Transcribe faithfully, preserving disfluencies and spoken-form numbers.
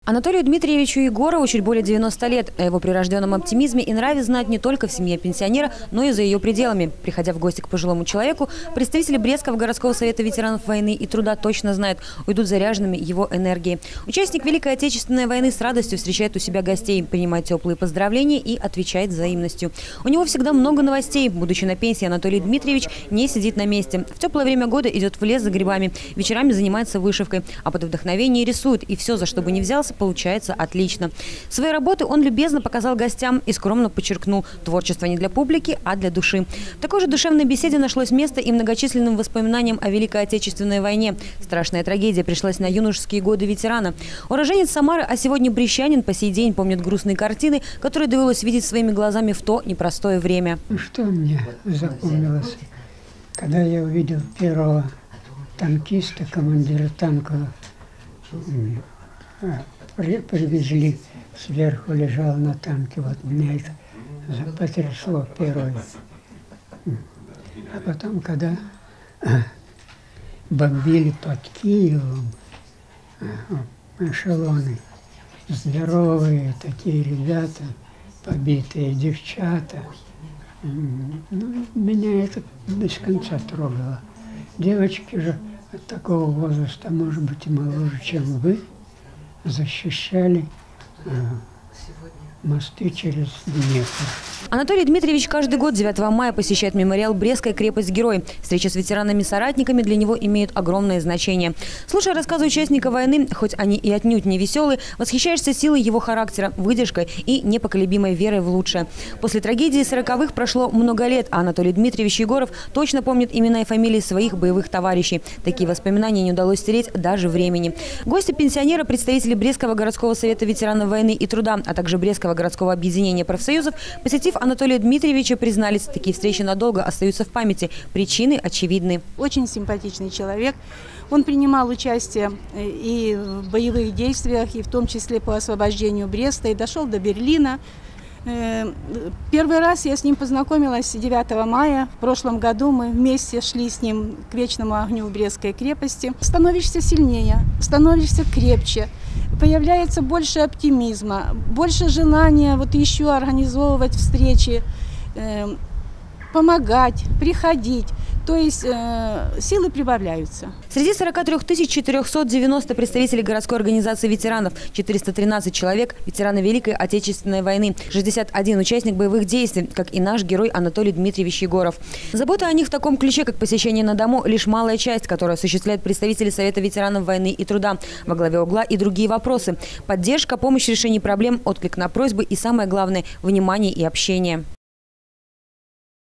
Анатолию Дмитриевичу Егорову чуть более девяноста лет. О его прирожденном оптимизме и нраве знать не только в семье пенсионера, но и за ее пределами. Приходя в гости к пожилому человеку, представители Брестского городского совета ветеранов войны и труда точно знают, уйдут заряженными его энергией. Участник Великой Отечественной войны с радостью встречает у себя гостей, принимает теплые поздравления и отвечает взаимностью. У него всегда много новостей. Будучи на пенсии, Анатолий Дмитриевич не сидит на месте. В теплое время года идет в лес за грибами, вечерами занимается вышивкой, а под вдохновение рисует. И все, за что бы ни взялся, получается отлично. Свои работы он любезно показал гостям и скромно подчеркнул: творчество не для публики, а для души. В такой же душевной беседе нашлось место и многочисленным воспоминаниям о Великой Отечественной войне. Страшная трагедия пришлась на юношеские годы ветерана. Уроженец Самары, а сегодня брестчанин, по сей день помнит грустные картины, которые довелось видеть своими глазами в то непростое время. Что мне запомнилось, когда я увидел первого танкиста, командира танка, привезли, сверху лежал на танке, вот меня это потрясло первое. А потом, когда бомбили под Киевом эшелоны, здоровые такие ребята, побитые девчата, ну, меня это без конца трогало. Девочки же от такого возраста, может быть, и моложе, чем вы, защищали э, мосты через Днепр. Анатолий Дмитриевич каждый год девятого мая посещает мемориал «Брестская крепость-герой». Встречи с ветеранами-соратниками для него имеют огромное значение. Слушая рассказы участника войны, хоть они и отнюдь не веселые, восхищаешься силой его характера, выдержкой и непоколебимой верой в лучшее. После трагедии сороковых прошло много лет, а Анатолий Дмитриевич Егоров точно помнит имена и фамилии своих боевых товарищей. Такие воспоминания не удалось стереть даже времени. Гости пенсионера, представители Брестского городского совета ветеранов войны и труда, а также Брестского городского объединения профсоюзов, посетив Анатолия Дмитриевича, признались, такие встречи надолго остаются в памяти. Причины очевидны. Очень симпатичный человек. Он принимал участие и в боевых действиях, и в том числе по освобождению Бреста, и дошел до Берлина. Первый раз я с ним познакомилась девятого мая. В прошлом году мы вместе шли с ним к вечному огню Брестской крепости. Становишься сильнее, становишься крепче, появляется больше оптимизма, больше желания вот еще организовывать встречи, э, помогать, приходить. То есть э, силы прибавляются. Среди сорока трёх тысяч четырёхсот девяноста представителей городской организации ветеранов, четыреста тринадцать человек – ветераны Великой Отечественной войны, шестьдесят один участник боевых действий, как и наш герой Анатолий Дмитриевич Егоров. Забота о них в таком ключе, как посещение на дому, лишь малая часть, которую осуществляют представители Совета ветеранов войны и труда. Во главе угла и другие вопросы – поддержка, помощь в решении проблем, отклик на просьбы и, самое главное, внимание и общение.